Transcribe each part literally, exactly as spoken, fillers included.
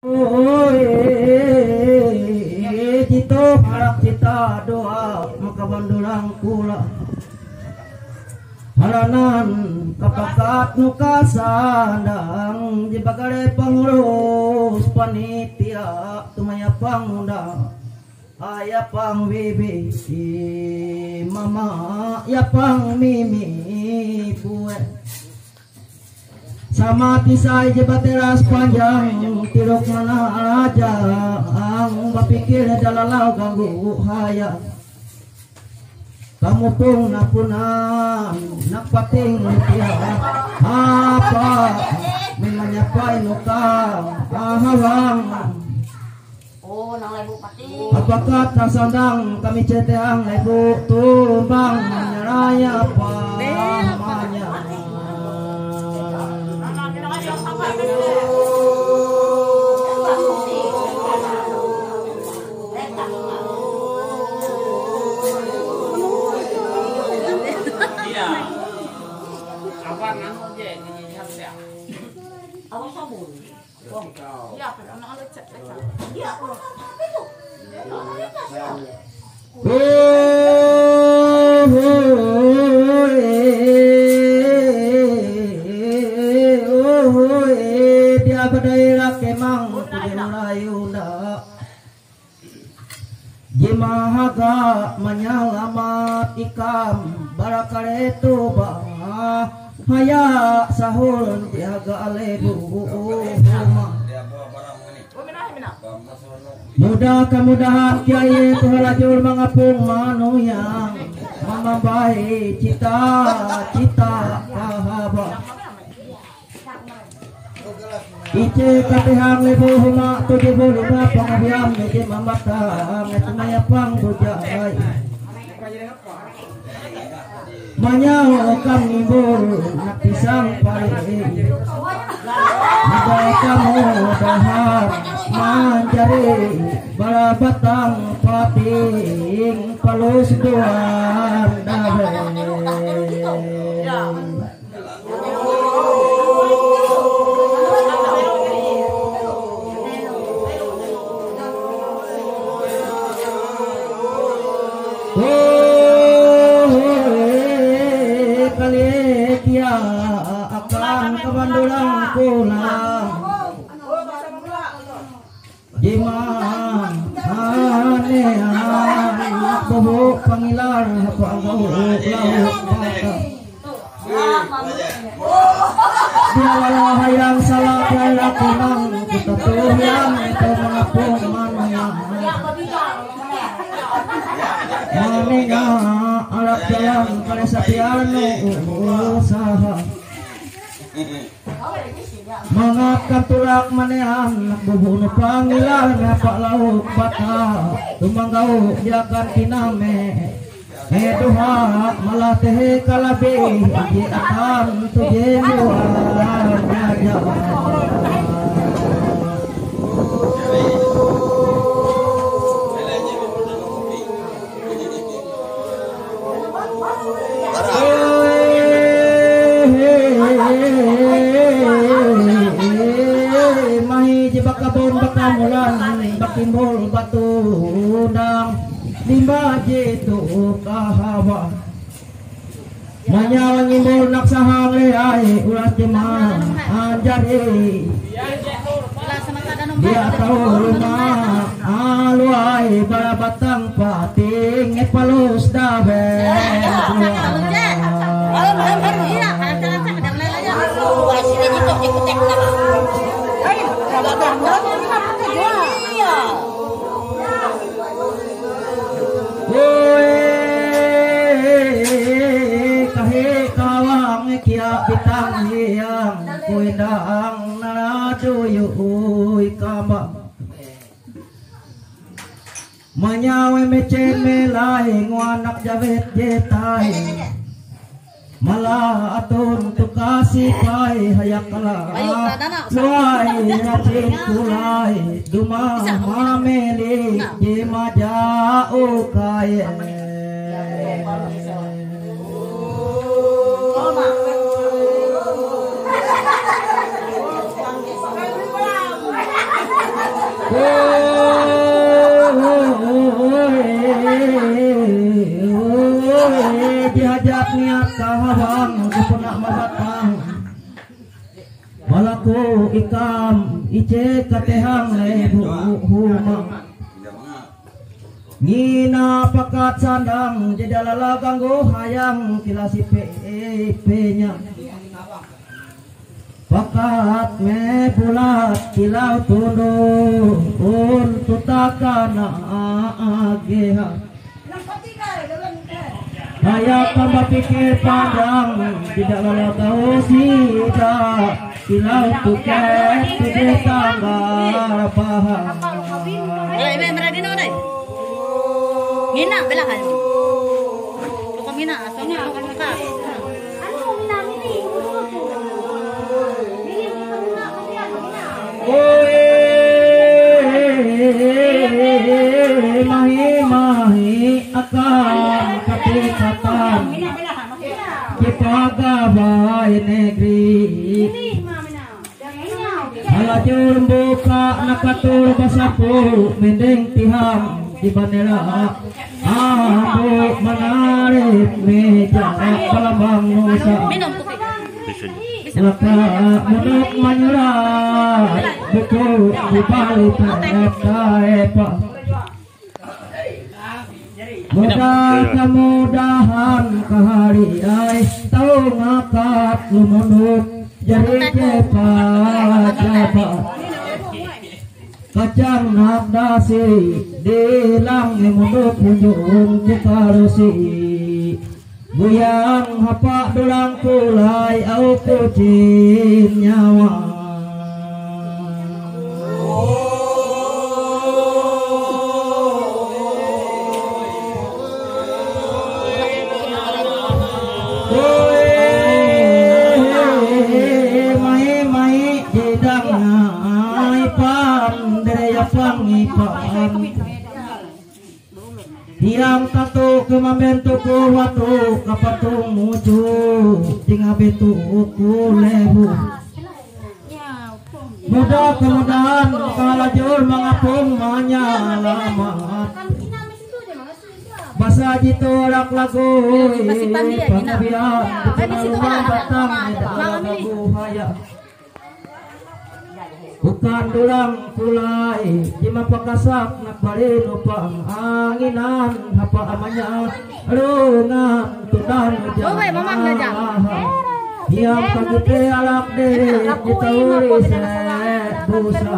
Cito harap cita doa maka bandulang kula haranan kapakat nuka sandang di bagare pengurus panitia tumaya pangundang ayah pang bibi mama ya pang mimi bue sama tisai jebateras panjang tirok mana aja ang bapikir dalalau ganggu haya kamu pun napunan napating tiya apa menyapai nukang ahawang oh nang lebu pati apakah tasandang kami ceteang lebu tumbang nyeraya apa namanya dia berdaerah kemang Yunda Jimahaga menyelamat ikam barakaretu bah haya sahur jaga alebu mudah kemudahan kiai tuhalajur mengapung manu yang memambai cita-cita kahaba ice katihang lebu huma tujuh puluh lima pengabiam meje mamatang etumaya pang bujai manyaw kang nibur nak pisang pare mudah kamu dahar manjari balabatang pating palus duan dahe akan kebandulang pulang jiman anehan bobo pangilar pangau laut mata dia walau hayang salah kaya kunang kita tuyang itu mengapung manang maminya alat jalan pada sapiano usaha mengangkat tulak manehan bubunuh pangilan pak lauk bata tumanggau jakan kiname eduha malah teh kalabe ji akan tuje luar jaja bakabon bakamulan bakimbol batu udang limba jitu kahawa manyawa ngimbol naksahang leai ulas timang anjari dia tahu rumah aluai balabatang pating epalus dabe bitang hiyang kuidang naduyuy kabang manyawe mecen melai nguanak javet jetai malah atun tukasi pai hayak kala luai racin kulai duma mameli jemaja ukai Diajak niat kahawang pernah mabatang malaku ikam ice katehang lebu humang ngina pakat sandang jedalala ganggu hayang kilasi pe-nya pakat me bulat kilau tunduk untuk takana ageha hayang tambah pikir panjang tidak lala kau sida kilau tuket tidak tanggal paham Mina belahan. Tukang mina, asalnya akan maka. Ano mina ini? Ini kita mina kasi ano mina. Oye, mahi mahi akan kapikatan. Mina belahan, makina. Kipagabay negeri. Ini mamina. Alajur buka nakatul basapu mending tihang di bandera aku menarik meja kalambang nusa Minum putih. maka menuk menyerah buku di balik pepa mudah kemudahan keharian tahu ngakat lumunuk jadi cepat cepat kacang nak dasi dilang munduk kunjung cekarusi buyang hapak dulang kulai au kucing nyawa Tiang tato kemabentuk kuwatu kapatung muju tinggal bentuk kulebu mudah kemudahan kalajur mengapung menyalamat basa jitu rak lagu pakabian kenaluan batang dalam lagu hayat bukan dulang kulai jima pakasak nak bari nupang anginan apa amanya rungan tutan jangan diam kagite alak de kita uri se busa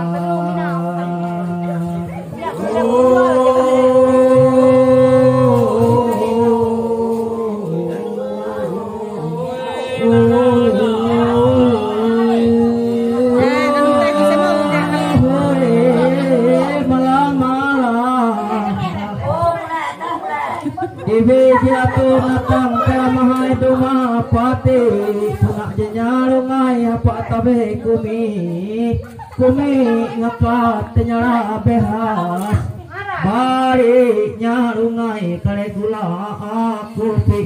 jatuh natang kamahai duma pati punak jenyarungai apa tabe kumi kumi ngapat tenyara behas bari nyarungai kare gula aku pi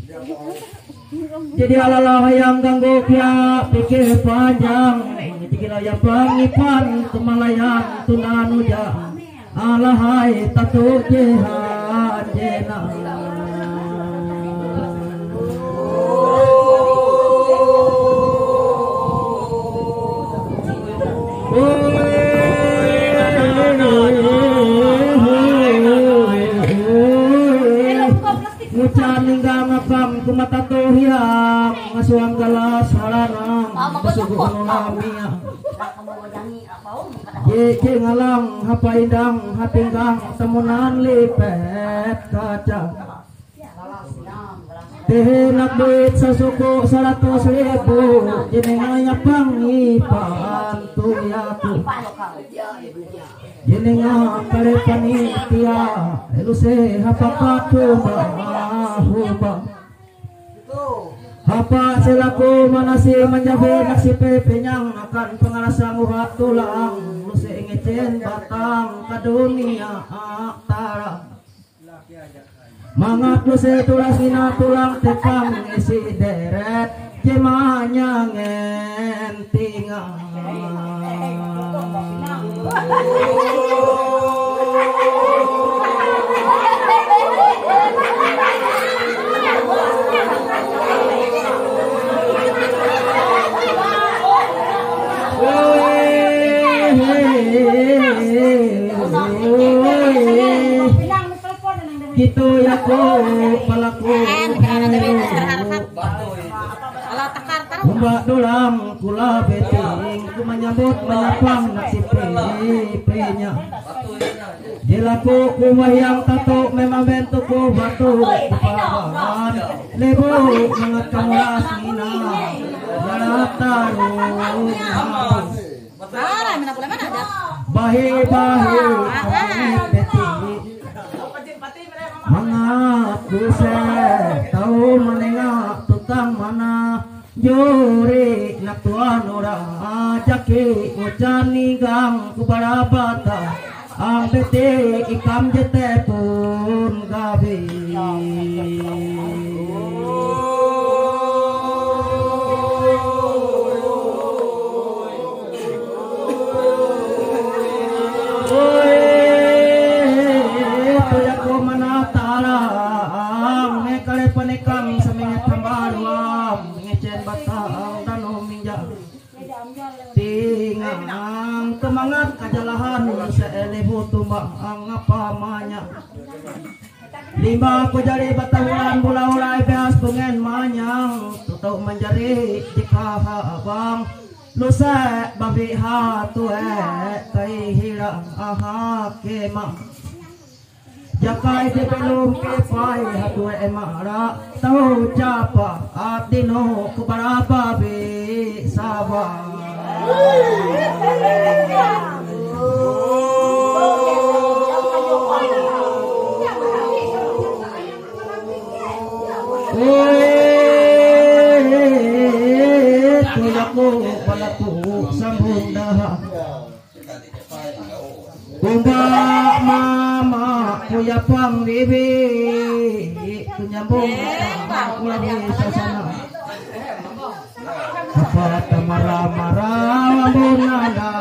jadi alalah yang ganggu kia pikir panjang dikira ya pangipan kemalayan tunanu jang alahai tatu jihad jenah ngucan hingga ngapam kumata tohiang ngasuang galas halanang kesuguhan ulamia jece ngalang hapa indang hatinggang temunan lipet kacang tehenak duit sesuku seratus ribu jenenganya pangipan tuyaku jenengnya kare panitia eluse hapakatu bahuba hapa selaku manasi menjabe naksi pepenyang akan pengarasa muhat tulang luse ngecen batang kadunia aktara mangat luse tulasina tulang tekang isi deret jemanya ngentingan Gitu ya ko palaku Mbak dulang kula beting ku menyambut menyapang naksipe-nya Jilaku ku wayang tato memang bentukku batu papan lebu mengat kamulas mina Jalataru bahi-bahi beting Mengaku saya tahu menengah tutang mana Juri nak tuan orang jaki ucan nigang kubara bata Ang bete ikam jete pun gabi Penekam semingat tambaruam ngecen batang dan minjak tingang kemangat kajalahan seelebu tumbang apa manya lima ku jari batahuan bula-ulai beas pengen manyang tutup menjadi jika abang lusa babi hatu eh kai hirang aha kemang Jakai de belum ke pai hatu emara tahu capa atino kubarapa be sabar eh tujaku palaku sambung dah Kumba mama kuya pang bibi tunyambung kuya sasana apa tamara mara wabunana